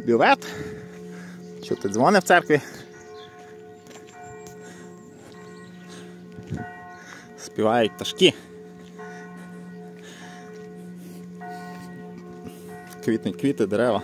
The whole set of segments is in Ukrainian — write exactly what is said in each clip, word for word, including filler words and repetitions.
бювет. Чути дзвони в церкві. Співають пташки. Квітнуть квіти, дерева.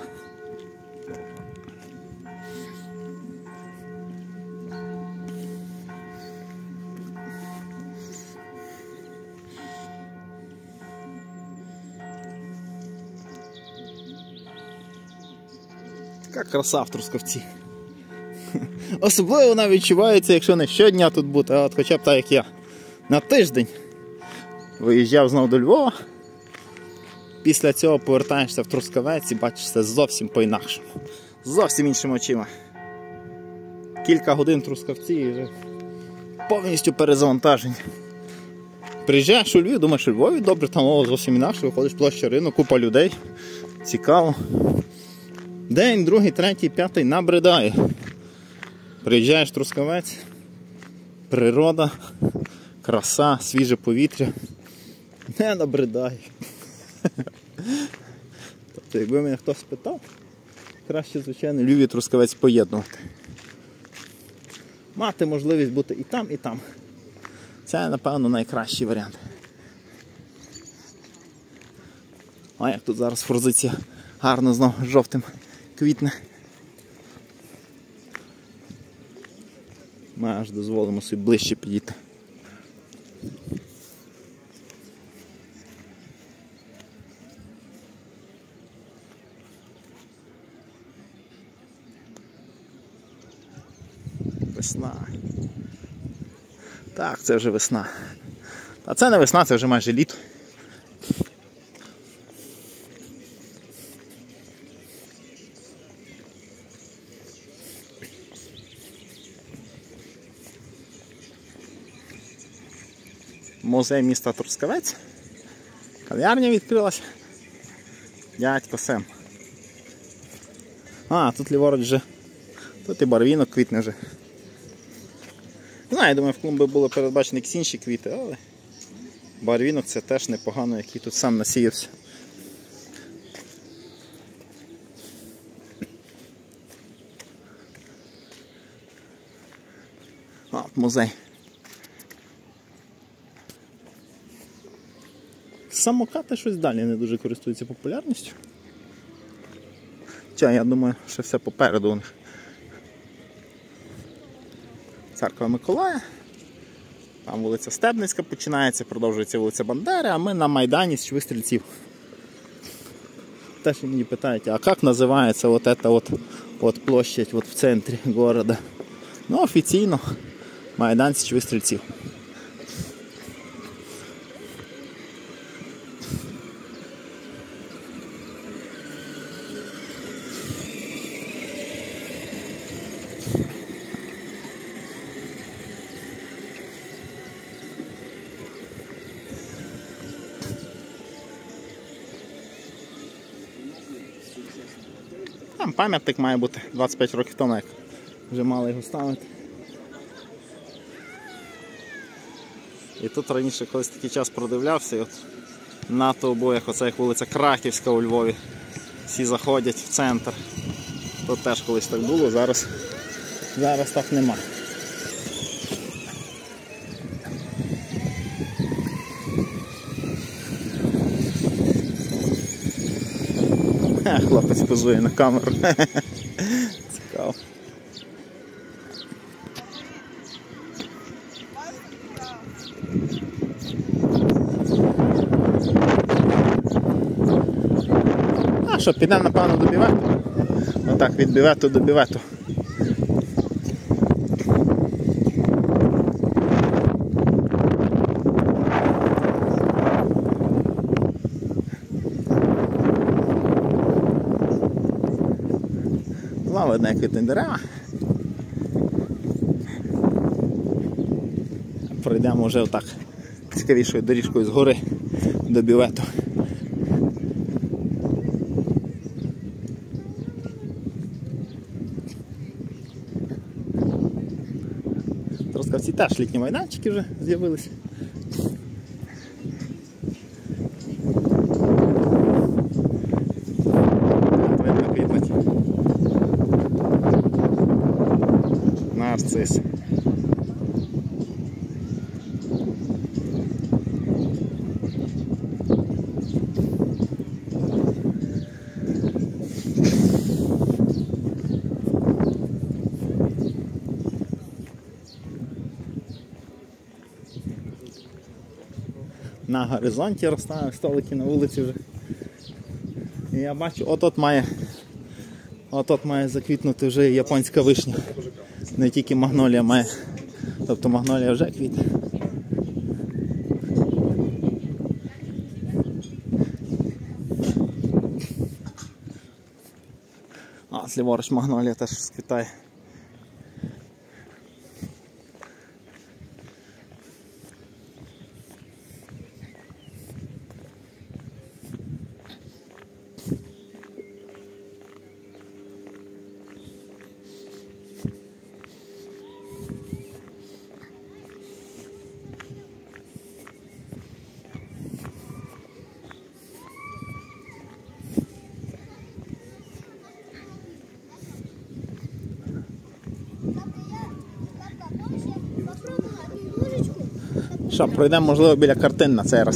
Така краса в Трускавці. Особливо вона відчувається, якщо не щодня тут бути, а от хоча б так, як я. На тиждень виїжджав знову до Львова. Після цього повертаєшся в Трускавець і бачиш це зовсім по-інакшому. Зовсім іншими очима. Кілька годин в Трускавці і вже повністю перезавантаження. Приїжджаєш у Львів, думаєш, у Львові добре, там о, зовсім інакше, виходиш площа ринок, купа людей. Цікаво. День, другий, третій, п'ятий набридає. Приїжджаєш в Трускавець, природа, краса, свіже повітря. Не набридає. Тобто, якби мене хтось питав, краще, звичайно, Львів і Трускавець поєднувати. Мати можливість бути і там, і там. Це, напевно, найкращий варіант. А як тут зараз форзиція гарно знову жовтим квітне. Ми аж дозволимо собі ближче підійти. Весна. Так, це вже весна. А це не весна, це вже майже літо. Музей міста Трускавець. Кав'ярня відкрилась. Дядько Сем. А, тут ліворуч вже. Тут і барвінок квітне вже. Не знаю, я думаю, в клумби було передбачені якісь інші квіти, але барвінок це теж непогано, який тут сам насіявся. А, музей. Самокати щось далі не дуже користуються популярністю. Хоча, я думаю, що все попереду у них. Церква Миколая. Там вулиця Стебницька починається, продовжується вулиця Бандери, а ми на Майдані з Вистрільців. Теж мені питають, а як називається вот эта вот, вот площадь вот в центрі города? Ну, офіційно Майдан з Вистрільців. Там пам'ятник має бути двадцять п'ять років тому, як вже мали його ставити. І тут раніше колись такий час продивлявся, і от на то обоях, оце як вулиця Краківська у Львові, всі заходять в центр. Тут теж колись так було, зараз, зараз так нема. Хлопець позує на камеру. Цікаво. А що, підемо, напевно, до бювету? Отак, від бювету до бювету. Видно, як квітні дерева. Пройдемо вже отак цікавішою доріжкою згори до бювету. В Трускавці теж літні майданчики вже з'явилися. Видно, квітнуть нарцис. На горизонті розставив столики на вулиці вже. І я бачу, от-от має, от-от має заквітнути вже японська вишня. Не тільки магнолія має. Тобто магнолія вже квітне. А, ліворуч магнолія теж розквітає. Що, пройдемо, можливо, біля картин на цей раз.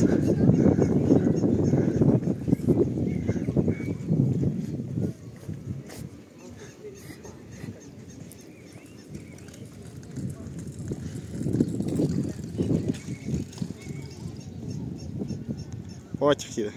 Потяг їде.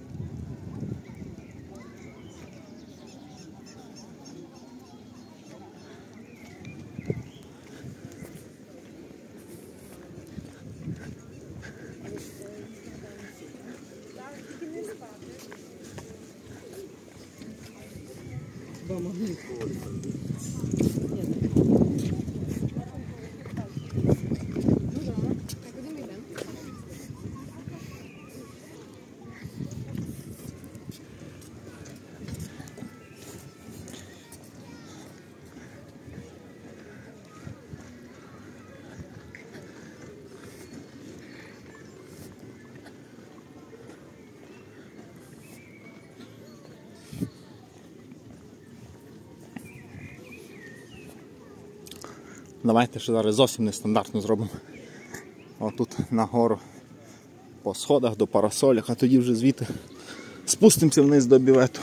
Давайте ще зараз зовсім нестандартно зробимо. Отут нагору по сходах до парасолях, а тоді вже звідти спустимося вниз до бювету.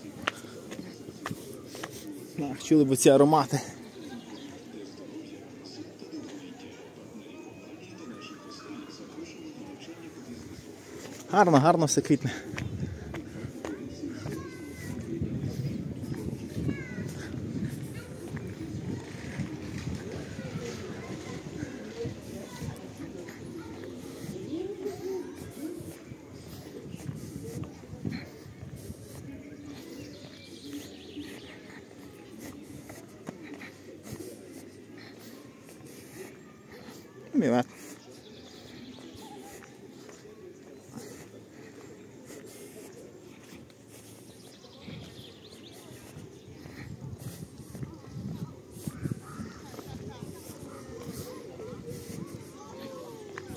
Так, чули б ці аромати. Гарно, гарно все квітне. Бювет.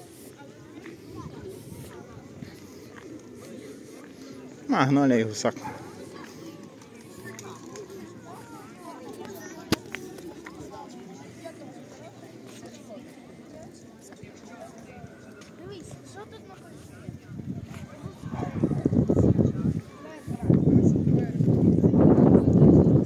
Магнолія і гусак.